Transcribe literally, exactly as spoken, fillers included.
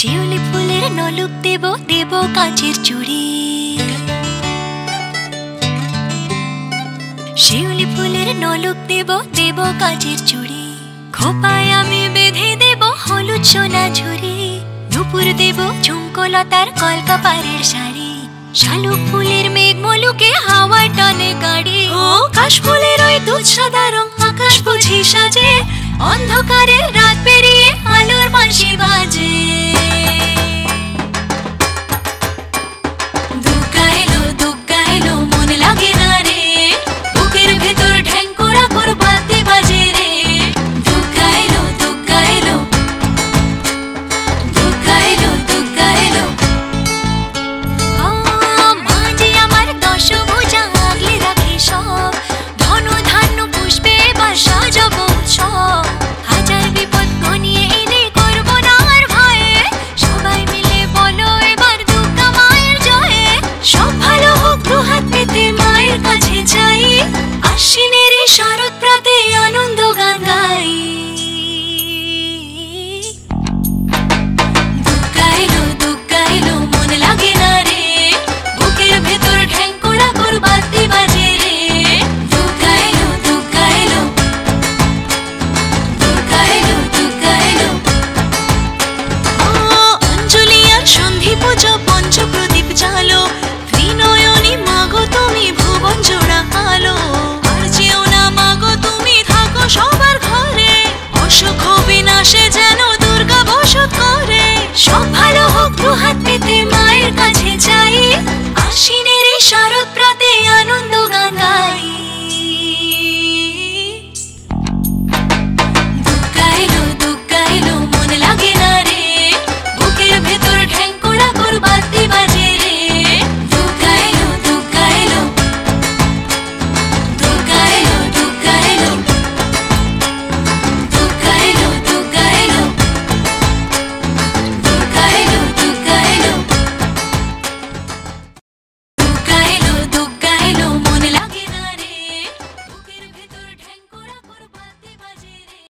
শিউলি ফুলের নলুক দেব দেব কাঁচের চুড়ি শিউলি ফুলের নলুক দেব দেব কাঁচের চুড়ি খোপায় আমি বেঁধে দেব হলুদ সোনা ঝুরি নুপুর দেব ঝুমকোলতার কলকাপাড়ের শাড়ি শালুক ফুলের মেঘ মলুকে হাওয়ার টানে গাড়ি ও কাশফুলের ওই দুধ সাদা রং আকাশ বুঝি সাজে অন্ধকারে রাত পেরিয়ে আলোর বাঁশি বাজে।